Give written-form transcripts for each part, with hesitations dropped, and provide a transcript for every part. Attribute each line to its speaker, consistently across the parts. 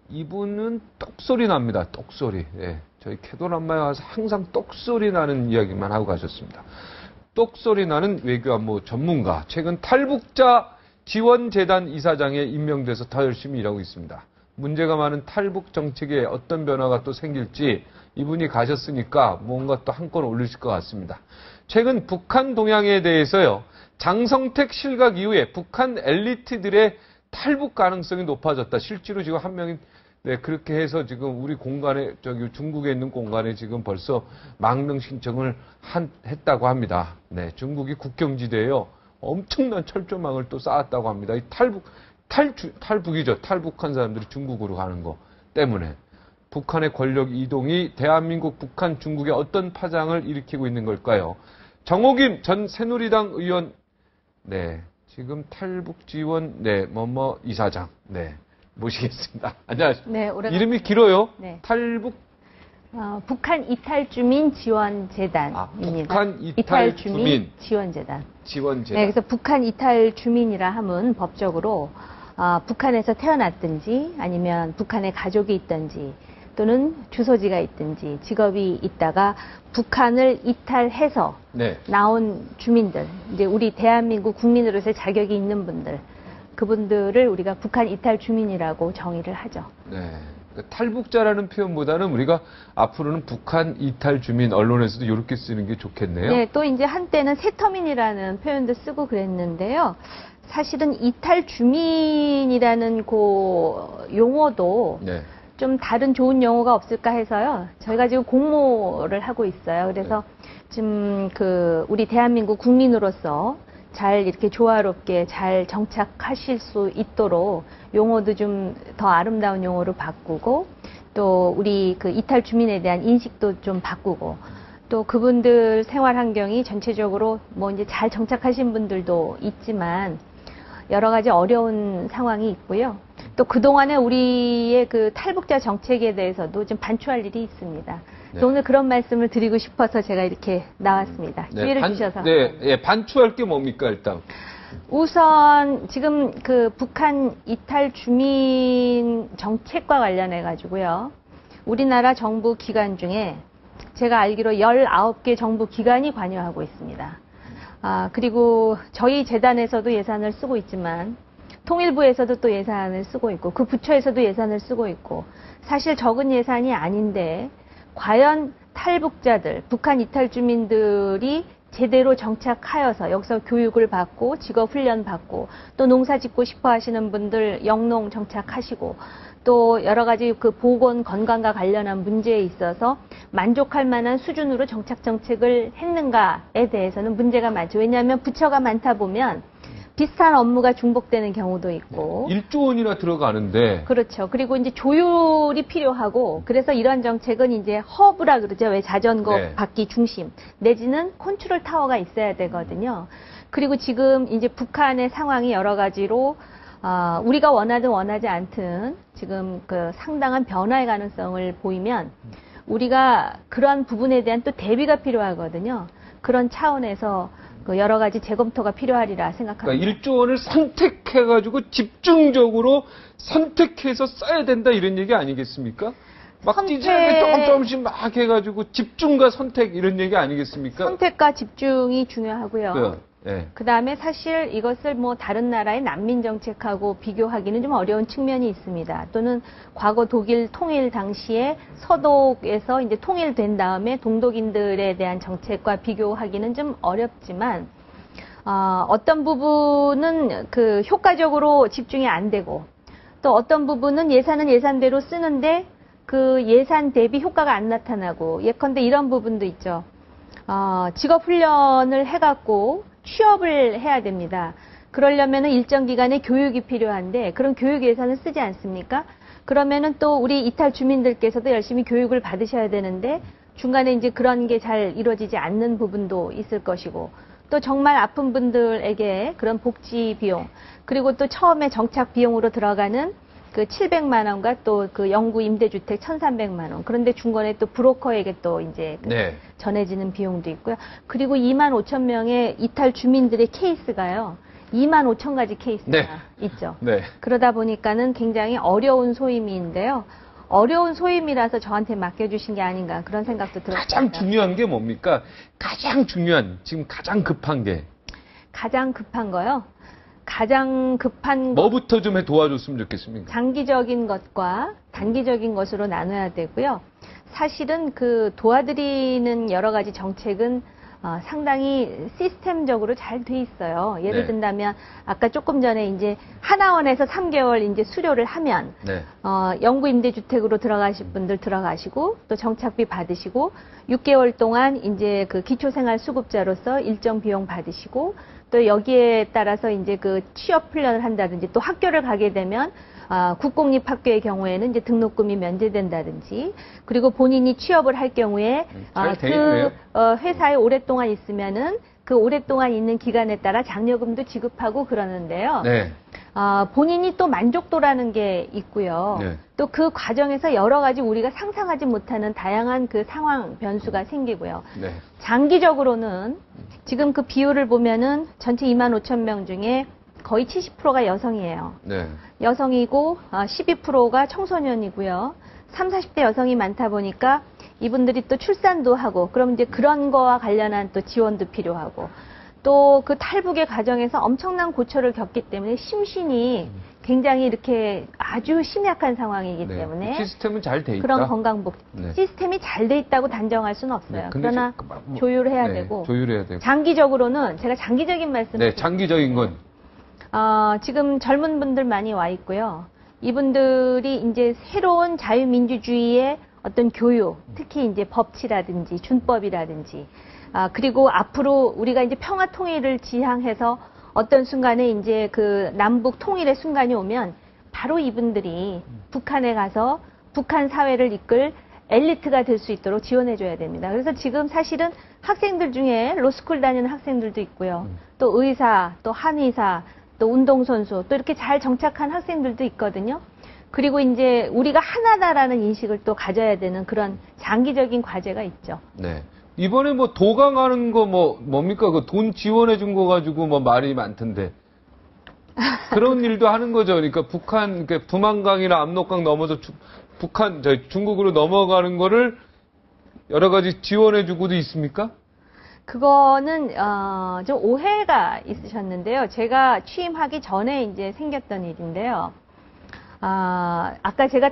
Speaker 1: 이분은 똑소리 납니다. 똑소리. 예. 저희 캐도남마에 와서 항상 똑소리 나는 이야기만 하고 가셨습니다. 똑소리 나는 외교안보 전문가. 최근 탈북자 지원재단 이사장에 임명돼서 더 열심히 일하고 있습니다. 문제가 많은 탈북 정책에 어떤 변화가 또 생길지 이분이 가셨으니까 뭔가 또 한 건 올리실 것 같습니다. 최근 북한 동향에 대해서요. 장성택 실각 이후에 북한 엘리트들의 탈북 가능성이 높아졌다. 실제로 지금 한 명이 네, 그렇게 해서 지금 우리 공간에, 중국에 있는 공간에 지금 벌써 망명 신청을 했다고 합니다. 네, 중국이 국경지대에요. 엄청난 철조망을 또 쌓았다고 합니다. 이 탈북이죠. 탈북한 사람들이 중국으로 가는 거 때문에. 북한의 권력 이동이 대한민국, 북한, 중국에 어떤 파장을 일으키고 있는 걸까요? 정호김 전 새누리당 의원, 네, 지금 탈북 지원, 네, 이사장, 네. 모시겠습니다. 안녕하십니까. 네, 이름이 길어요. 네. 탈북.
Speaker 2: 북한 이탈주민 지원재단입니다.
Speaker 1: 북한 이탈주민
Speaker 2: 지원재단.
Speaker 1: 지원재단.
Speaker 2: 네, 그래서 북한 이탈주민이라 함은 법적으로 북한에서 태어났든지 아니면 북한에 가족이 있든지 또는 주소지가 있든지 직업이 있다가 북한을 이탈해서 네. 나온 주민들, 이제 우리 대한민국 국민으로서의 자격이 있는 분들. 그분들을 우리가 북한 이탈 주민이라고 정의를 하죠.
Speaker 1: 네. 그러니까 탈북자라는 표현보다는 우리가 앞으로는 북한 이탈 주민 언론에서도 이렇게 쓰는 게 좋겠네요.
Speaker 2: 네, 또 이제 한때는 세터민이라는 표현도 쓰고 그랬는데요. 사실은 이탈 주민이라는 그 용어도 네. 좀 다른 좋은 용어가 없을까 해서요. 저희가 지금 공모를 하고 있어요. 그래서 네. 지금 우리 대한민국 국민으로서 잘 이렇게 조화롭게 잘 정착하실 수 있도록 용어도 좀 더 아름다운 용어로 바꾸고 또 우리 이탈 주민에 대한 인식도 좀 바꾸고 또 그분들 생활 환경이 전체적으로 뭐 이제 잘 정착하신 분들도 있지만 여러 가지 어려운 상황이 있고요. 또 그동안에 우리의 탈북자 정책에 대해서도 좀 반추할 일이 있습니다. 네. 오늘 그런 말씀을 드리고 싶어서 제가 이렇게 나왔습니다.
Speaker 1: 네,
Speaker 2: 기회를 주셔서.
Speaker 1: 네, 예, 반추할 게 뭡니까, 일단?
Speaker 2: 우선 지금 북한 이탈 주민 정책과 관련해 가지고요. 우리나라 정부 기관 중에 제가 알기로 19개 정부 기관이 관여하고 있습니다. 그리고 저희 재단에서도 예산을 쓰고 있지만 통일부에서도 또 예산을 쓰고 있고 그 부처에서도 예산을 쓰고 있고 사실 적은 예산이 아닌데 과연 탈북자들, 북한 이탈 주민들이 제대로 정착하여서 여기서 교육을 받고 직업훈련 받고 또 농사 짓고 싶어 하시는 분들 영농 정착하시고 또 여러 가지 보건 건강과 관련한 문제에 있어서 만족할 만한 수준으로 정착 정책을 했는가에 대해서는 문제가 많죠. 왜냐하면 부처가 많다 보면 비슷한 업무가 중복되는 경우도 있고.
Speaker 1: 1조 원이나 들어가는데.
Speaker 2: 그렇죠. 그리고 이제 조율이 필요하고, 그래서 이러한 정책은 이제 허브라 그러죠. 왜 자전거
Speaker 1: 네.
Speaker 2: 바퀴 중심. 내지는 컨트롤 타워가 있어야 되거든요. 그리고 지금 이제 북한의 상황이 여러 가지로, 우리가 원하든 원하지 않든 지금 상당한 변화의 가능성을 보이면 우리가 그러한 부분에 대한 또 대비가 필요하거든요. 그런 차원에서 여러 가지 재검토가 필요하리라 생각합니다.
Speaker 1: 그러니까 1조 원을 선택해가지고 집중적으로 선택해서 써야 된다 이런 얘기 아니겠습니까? 막 찌질하게 조금씩 막 해가지고 집중과 선택 이런 얘기 아니겠습니까?
Speaker 2: 선택과 집중이 중요하고요.
Speaker 1: 네.
Speaker 2: 그 다음에 사실 이것을 뭐 다른 나라의 난민 정책하고 비교하기는 좀 어려운 측면이 있습니다. 또는 과거 독일 통일 당시에 서독에서 이제 통일된 다음에 동독인들에 대한 정책과 비교하기는 좀 어렵지만, 어떤 부분은 효과적으로 집중이 안 되고, 또 어떤 부분은 예산은 예산대로 쓰는데 그 예산 대비 효과가 안 나타나고, 예컨대 이런 부분도 있죠. 직업 훈련을 해갖고 취업을 해야 됩니다. 그러려면은 일정 기간의 교육이 필요한데 그런 교육 예산을 쓰지 않습니까? 그러면은 또 우리 이탈 주민들께서도 열심히 교육을 받으셔야 되는데 중간에 이제 그런 게 잘 이루어지지 않는 부분도 있을 것이고 또 정말 아픈 분들에게 그런 복지 비용 그리고 또 처음에 정착 비용으로 들어가는 700만 원과 또 영구 임대주택 1,300만 원. 그런데 중간에 또 브로커에게 또 이제
Speaker 1: 네.
Speaker 2: 전해지는 비용도 있고요. 그리고 2만 5천 명의 이탈 주민들의 케이스가요. 2만 5천 가지 케이스가
Speaker 1: 네.
Speaker 2: 있죠.
Speaker 1: 네.
Speaker 2: 그러다 보니까는 굉장히 어려운 소임인데요. 어려운 소임이라서 저한테 맡겨주신 게 아닌가 그런 생각도 들었습니다.
Speaker 1: 가장 중요한 게 뭡니까? 가장 중요한, 지금 가장 급한 게.
Speaker 2: 가장 급한 거요? 가장 급한 것,
Speaker 1: 뭐부터 좀 도와줬으면 좋겠습니까?
Speaker 2: 장기적인 것과 단기적인 것으로 나눠야 되고요. 사실은 그 도와드리는 여러 가지 정책은 상당히 시스템적으로 잘 돼 있어요. 예를
Speaker 1: 네.
Speaker 2: 든다면 아까 조금 전에 이제 하나원에서 3개월 이제 수료를 하면
Speaker 1: 네.
Speaker 2: 영구 임대주택으로 들어가실 분들 들어가시고 또 정착비 받으시고 6개월 동안 이제 그 기초생활수급자로서 일정 비용 받으시고 또 여기에 따라서 이제 그 취업 훈련을 한다든지 또 학교를 가게 되면 국공립학교의 경우에는 이제 등록금이 면제된다든지 그리고 본인이 취업을 할 경우에
Speaker 1: 잘 돼 있네요.
Speaker 2: 회사에 오랫동안 있으면은 그 오랫동안 있는 기간에 따라 장려금도 지급하고 그러는데요.
Speaker 1: 네.
Speaker 2: 본인이 또 만족도라는 게 있고요.
Speaker 1: 네.
Speaker 2: 또 그 과정에서 여러 가지 우리가 상상하지 못하는 다양한 그 상황 변수가 생기고요.
Speaker 1: 네.
Speaker 2: 장기적으로는 지금 그 비율을 보면은 전체 2만 5천 명 중에 거의 70%가 여성이에요.
Speaker 1: 네.
Speaker 2: 여성이고 12%가 청소년이고요. 30, 40대 여성이 많다 보니까 이분들이 또 출산도 하고 그럼 이제 그런 거와 관련한 또 지원도 필요하고 또 그 탈북의 과정에서 엄청난 고초를 겪기 때문에 심신이 굉장히 이렇게 아주 심약한 상황이기
Speaker 1: 네.
Speaker 2: 때문에
Speaker 1: 시스템은 잘 돼 있다.
Speaker 2: 그런 건강복
Speaker 1: 네.
Speaker 2: 시스템이 잘 돼 있다고 단정할 수는 없어요.
Speaker 1: 네, 근데
Speaker 2: 그러나
Speaker 1: 뭐,
Speaker 2: 조율해야
Speaker 1: 네,
Speaker 2: 되고
Speaker 1: 조율해야 되고.
Speaker 2: 장기적으로는 제가 장기적인 말씀을
Speaker 1: 네, 장기적인 건.
Speaker 2: 지금 젊은 분들 많이 와 있고요. 이분들이 이제 새로운 자유민주주의의 어떤 교육, 특히 이제 법치라든지 준법이라든지, 그리고 앞으로 우리가 이제 평화 통일을 지향해서 어떤 순간에 이제 그 남북 통일의 순간이 오면 바로 이분들이 북한에 가서 북한 사회를 이끌 엘리트가 될 수 있도록 지원해줘야 됩니다. 그래서 지금 사실은 학생들 중에 로스쿨 다니는 학생들도 있고요. 또 의사, 또 한의사, 또 운동선수, 또 이렇게 잘 정착한 학생들도 있거든요. 그리고 이제 우리가 하나다라는 인식을 또 가져야 되는 그런 장기적인 과제가 있죠.
Speaker 1: 네. 이번에 뭐 도강하는 거 뭡니까? 그 돈 지원해 준 거 가지고 뭐 말이 많던데. 그런 일도 하는 거죠. 그러니까 북한, 그러니까 두만강이나 압록강 넘어서 중국으로 넘어가는 거를 여러 가지 지원해 주고도 있습니까?
Speaker 2: 그거는 좀 오해가 있으셨는데요. 제가 취임하기 전에 이제 생겼던 일인데요. 아까 제가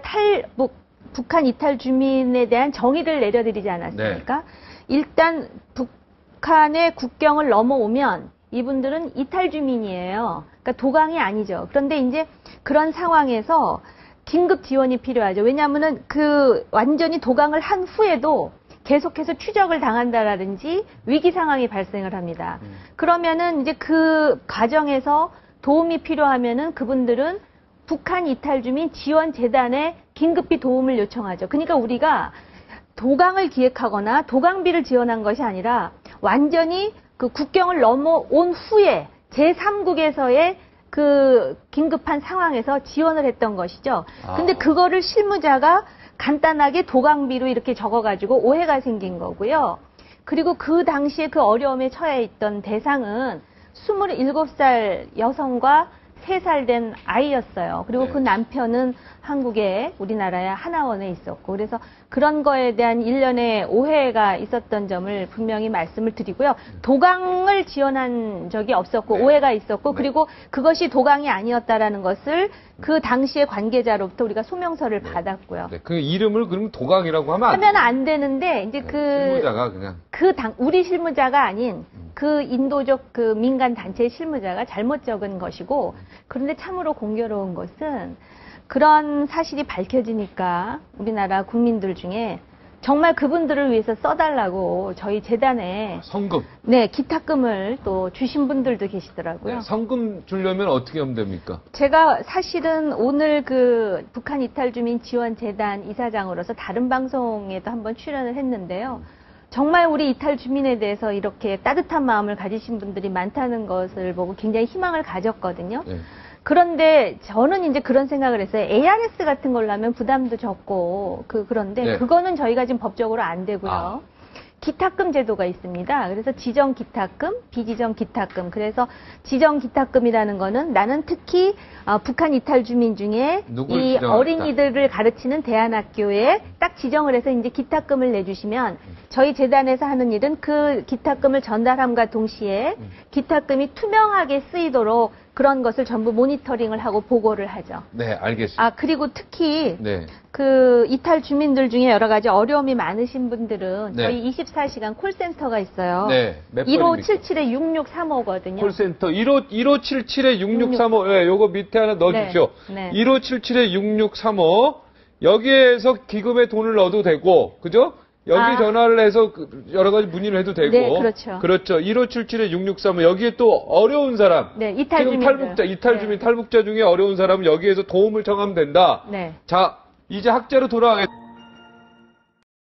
Speaker 2: 북한 이탈 주민에 대한 정의를 내려드리지 않았습니까?
Speaker 1: 네.
Speaker 2: 일단 북한의 국경을 넘어오면 이분들은 이탈 주민이에요. 그러니까 도강이 아니죠. 그런데 이제 그런 상황에서 긴급 지원이 필요하죠. 왜냐하면은 그 완전히 도강을 한 후에도 계속해서 추적을 당한다라든지 위기 상황이 발생을 합니다. 그러면은 이제 그 과정에서 도움이 필요하면은 그분들은 북한 이탈 주민 지원 재단에 긴급히 도움을 요청하죠. 그러니까 우리가 도강을 기획하거나 도강비를 지원한 것이 아니라 완전히 그 국경을 넘어온 후에 제3국에서의 그 긴급한 상황에서 지원을 했던 것이죠. 근데 그거를 실무자가 간단하게 도강비로 이렇게 적어가지고 오해가 생긴 거고요. 그리고 그 당시에 그 어려움에 처해 있던 대상은 27살 여성과 3살 된 아이였어요. 그리고
Speaker 1: 네.
Speaker 2: 그 남편은 한국에 우리나라의 하나원에 있었고 그래서 그런 거에 대한 일련의 오해가 있었던 점을 분명히 말씀을 드리고요. 도강을 지원한 적이 없었고
Speaker 1: 네.
Speaker 2: 오해가 있었고
Speaker 1: 네.
Speaker 2: 그리고 그것이 도강이 아니었다라는 것을 그 당시의 관계자로부터 우리가 소명서를 받았고요.
Speaker 1: 네. 그 이름을 그럼 도강이라고 하면
Speaker 2: 하면 안 되는데 이제
Speaker 1: 실무자가 그냥.
Speaker 2: 우리 실무자가 아닌 그 인도적 그 민간 단체의 실무자가 잘못 적은 것이고 그런데 참으로 공교로운 것은 그런 사실이 밝혀지니까 우리나라 국민들 중에 정말 그분들을 위해서 써달라고 저희 재단에
Speaker 1: 성금.
Speaker 2: 네 기탁금을 또 주신 분들도 계시더라고요.
Speaker 1: 네. 성금 주려면 어떻게 하면 됩니까?
Speaker 2: 제가 사실은 오늘 그 북한 이탈 주민 지원 재단 이사장으로서 다른 방송에도 한번 출연을 했는데요. 정말 우리 이탈 주민에 대해서 이렇게 따뜻한 마음을 가지신 분들이 많다는 것을 보고 굉장히 희망을 가졌거든요.
Speaker 1: 네.
Speaker 2: 그런데 저는 이제 그런 생각을 했어요. ARS 같은 걸로 하면 부담도 적고 그런데
Speaker 1: 네.
Speaker 2: 그거는 저희가 지금 법적으로 안 되고요. 기탁금 제도가 있습니다. 그래서 지정 기탁금, 비지정 기탁금. 그래서 지정 기탁금이라는 거는 나는 특히 북한 이탈 주민 중에
Speaker 1: 누굴
Speaker 2: 이
Speaker 1: 지정하겠다.
Speaker 2: 어린이들을 가르치는 대안학교에 딱 지정을 해서 이제 기탁금을 내주시면 저희 재단에서 하는 일은 그 기탁금을 전달함과 동시에 기탁금이 투명하게 쓰이도록 그런 것을 전부 모니터링을 하고 보고를 하죠.
Speaker 1: 네, 알겠습니다.
Speaker 2: 그리고 특히
Speaker 1: 네.
Speaker 2: 그 이탈 주민들 중에 여러 가지 어려움이 많으신 분들은
Speaker 1: 네.
Speaker 2: 저희 24시간 콜센터가 있어요.
Speaker 1: 네. 몇 번입니까?
Speaker 2: 1577-6635거든요.
Speaker 1: 콜센터 1577-6635. 네, 요거 밑에 하나 넣어주십시오.
Speaker 2: 네.
Speaker 1: 1577-6635. 여기에서 기금에 돈을 넣어도 되고, 그죠? 여기 전화를 해서 여러 가지 문의를 해도 되고.
Speaker 2: 네, 그렇죠.
Speaker 1: 그렇죠. 1577-6635. 여기에 또 어려운 사람.
Speaker 2: 네, 이탈
Speaker 1: 지금
Speaker 2: 주민들.
Speaker 1: 탈북자, 이탈 주민,
Speaker 2: 네.
Speaker 1: 탈북자 중에 어려운 사람은 여기에서 도움을 청하면 된다.
Speaker 2: 네.
Speaker 1: 자, 이제 학자로 돌아가겠습니다.